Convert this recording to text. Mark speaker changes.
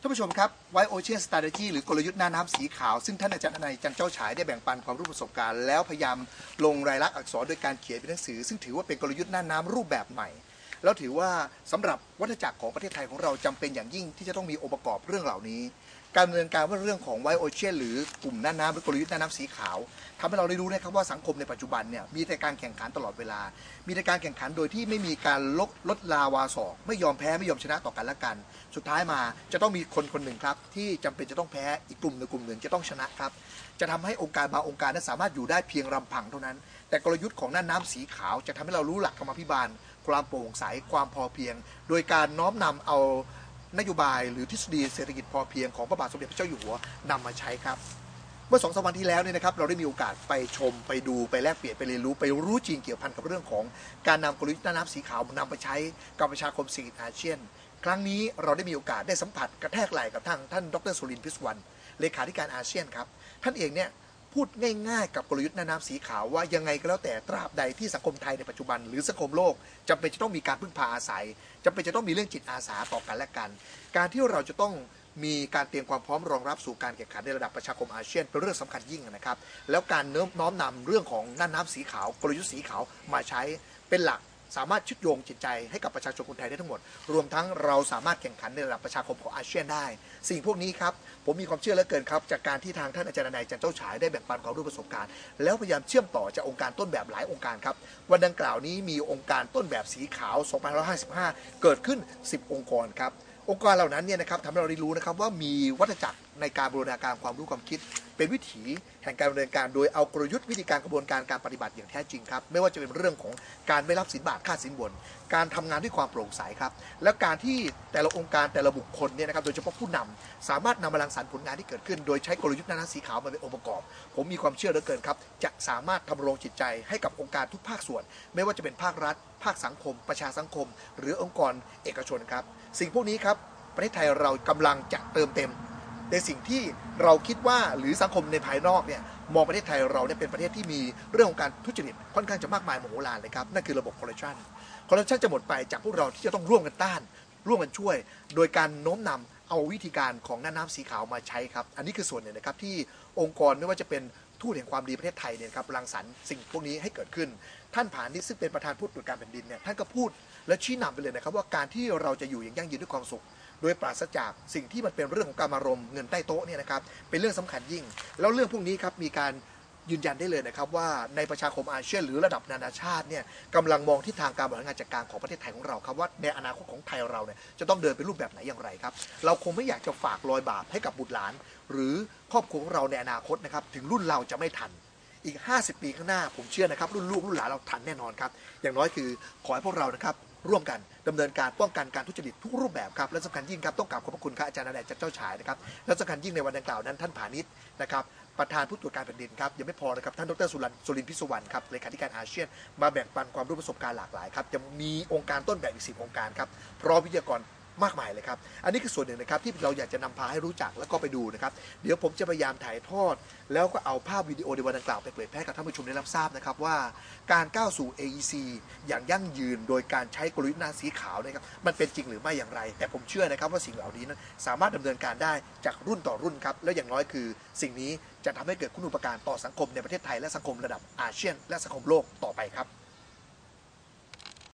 Speaker 1: ท่านผู้ชมครับ White Ocean Strategy หรือกลยุทธ์น่านน้ำสีขาวซึ่งท่านอาจารย์อนัย จันเจ้าฉายได้แบ่งปันความรู้ประสบการณ์แล้วพยายามลงรายลักษณ์อักษรโดยการเขียนเป็นหนังสือซึ่งถือว่าเป็นกลยุทธ์น่านน้ำรูปแบบใหม่แล้วถือว่าสำหรับวัฏจักรของประเทศไทยของเราจำเป็นอย่างยิ่งที่จะต้องมีองค์ประกอบเรื่องเหล่านี้การดำเนินการว่าเรื่องของ White Ocean หรือกลุ่มน่านน้ำหรือกลยุทธ์น่านน้ำสีขาวทำให้เราได้รู้นะครับว่าสังคมในปัจจุบันเนี่ยมีแต่การแข่งขันตลอดเวลามีแต่การแข่งขันโดยที่ไม่มีการลดลาวาศอกไม่ยอมแพ้ไม่ยอมชนะต่อกันและกันสุดท้ายมาจะต้องมีคนคนหนึ่งครับที่จำเป็นจะต้องแพ้อีกกลุ่มหนึ่งจะต้องชนะครับจะทำให้องค์การบางองค์การนั้นสามารถอยู่ได้เพียงลำพังเท่านั้นแต่กลยุทธ์ของน่านน้ำสีขาวจะทำให้เรารู้หลักกรรมาภิบาลความโปร่งใสความพอเพียงโดยการน้อมนำเอานโยบายหรือทฤษฎีเศรษฐกิจพอเพียงของพระบาทสมเด็จพระเจ้าอยู่หัวนำมาใช้ครับเมื่อ2-3 วันที่แล้วเนี่ยนะครับเราได้มีโอกาสไปชมไปดูไปแลกเปลี่ยนไปเรียนรู้ไปรู้จริงเกี่ยวพันกับเรื่องของการนำกลยุทธ์น่านน้ำสีขาวนำไปใช้กับประชาคมเศรษฐกิจอาเซียนครั้งนี้เราได้มีโอกาสได้สัมผัสกระแทกไหล่กับท่านดร.สุรินทร์พิศวรรณเลขาธิการอาเซียนครับท่านเองเนี่ยพูดง่ายๆกับกลยุทธ์น่านน้ำสีขาวว่ายังไงก็แล้วแต่ตราบใดที่สังคมไทยในปัจจุบันหรือสังคมโลกจำเป็นจะต้องมีการพึ่งพาอาศัยจำเป็นจะต้องมีเรื่องจิตอาสาต่อกันและกันการที่เราจะต้องมีการเตรียมความพร้อมรองรับสู่การแข่งขันในระดับประชาคมอาเซียนเป็นเรื่องสำคัญยิ่งนะครับแล้วการน้อมนำเรื่องของน่านน้ำสีขาวกลยุทธ์สีขาวมาใช้เป็นหลักสามารถเชื่อมโยงจิตใจให้กับประชาชนคนไทยได้ทั้งหมดรวมทั้งเราสามารถแข่งขันในระดับประชาคมของอาเซียนได้สิ่งพวกนี้ครับผมมีความเชื่อเหลือเกินครับจากการที่ทางท่านอาจารย์นายจันเจ้าฉายได้แบ่งปันความรู้ประสบการณ์แล้วพยายามเชื่อมต่อจากองค์การต้นแบบหลายองค์การครับวันดังกล่าวนี้มีองค์การต้นแบบสีขาว2555เกิดขึ้น10องค์กรครับองค์กรเหล่านั้นเนี่ยนะครับทำให้เราได้รู้นะครับว่ามีวัฏจักรในการบูรณาการความรู้ความคิดเป็นวิถีแห่งการดำเนินการโดยเอากลยุทธ์วิธีการกระบวนการการปฏิบัติอย่างแท้จริงครับไม่ว่าจะเป็นเรื่องของการไม่รับสินบาทค่าสินบนการทำงานด้วยความโปร่งใสครับและการที่แต่ละองค์การแต่ละบุคคลเนี่ยนะครับโดยเฉพาะผู้นำสามารถนำมารังสรรค์ผลงานที่เกิดขึ้นโดยใช้กลยุทธ์น่านน้ำสีขาวมาเป็นองค์ประกอบผมมีความเชื่อเหลือเกินครับจะสามารถทำรงจิตใจให้กับองค์การทุกภาคส่วนไม่ว่าจะเป็นภาครัฐภาคสังคมประชาสังคมหรือองค์กรเอกชนครับสิ่งพวกนี้ครับประเทศไทยเรากำลังจะเติมเต็มในสิ่งที่เราคิดว่าหรือสังคมในภายนอกเนี่ยมองประเทศไทยเราเนี่ยเป็นประเทศที่มีเรื่องของการทุจริตค่อนข้างจะมากมายมโหฬารเลยครับนั่นคือระบบคอร์รัปชันจะหมดไปจากพวกเราที่จะต้องร่วมกันต้านร่วมกันช่วยโดยการโน้มนำเอาวิธีการของน่านน้ำสีขาวมาใช้ครับอันนี้คือส่วนหนึ่งนะครับที่องค์กรไม่ว่าจะเป็นทูตแห่งความดีประเทศไทยเนี่ยครับรังสรรค์สิ่งพวกนี้ให้เกิดขึ้นท่านผานิชซึ่งเป็นประธานผู้ตรวจการแผ่นดินเนี่ยท่านก็พูดและชี้นำไปเลยนะครับว่าการที่เราจะอยู่อย่างยั่งยืนด้วยความสุขโดยปราศจากสิ่งที่มันเป็นเรื่องของการมารมเงินใต้โต๊ะเนี่ยนะครับเป็นเรื่องสำคัญยิ่งแล้วเรื่องพวกนี้ครับมีการยืนยันได้เลยนะครับว่าในประชาคมอาเซียนหรือระดับนานาชาติเนี่ยกำลังมองทิศทางการบริหารงานจัดการของประเทศไทยของเราครับว่าในอนาคตของไทยเราเนี่ยจะต้องเดินเป็นรูปแบบไหนอย่างไรครับเราคงไม่อยากจะฝากรอยบาปให้กับบุตรหลานหรือครอบครัวของเราในอนาคตนะครับถึงรุ่นเราจะไม่ทันอีก50 ปีข้างหน้าผมเชื่อนะครับรุ่นลูกรุ่นหลานเราทันแน่นอนครับอย่างน้อยคือขอให้พวกเรานะครับร่วมกันดำเนินการป้องกันการทุจริตทุกรูปแบบครับและสำคัญยิ่งครับต้องกราบขอบพระคุณครับอาจารย์นายจันเจ้าฉายนะครับและสำคัญยิ่งในวันดังกล่าวนั้นท่านผานิชนะครับประธานผู้ตรวจการแผ่นดินครับยังไม่พอนะครับท่านดร.สุรินทร์พิศวรรณครับเลขาธิการอาเซียนมาแบ่งปันความรู้ประสบการณ์หลากหลายครับจะมีองค์การต้นแบบอีก10องค์การครับพร้อมวิทยากรมากมายเลยครับอันนี้คือส่วนหนึ่งนะครับที่เราอยากจะนำพาให้รู้จักแล้วก็ไปดูนะครับเดี๋ยวผมจะพยายามถ่ายทอดแล้วก็เอาภาพวิดีโอในวันดังกล่าวไปเผยแพร่กับท่านผู้ชมได้รับทราบนะครับว่าการก้าวสู่ AEC อย่างยั่งยืนโดยการใช้กลยุทธ์น่านสีขาวนะครับมันเป็นจริงหรือไม่อย่างไรแต่ผมเชื่อนะครับว่าสิ่งเหล่านี้นั้นสามารถดำเนินการได้จากรุ่นต่อรุ่นครับและอย่างน้อยคือสิ่งนี้จะทำให้เกิดคุณูปการต่อสังคมในประเทศไทยและสังคมระดับอาเซียนและสังคมโลกต่อไปครับ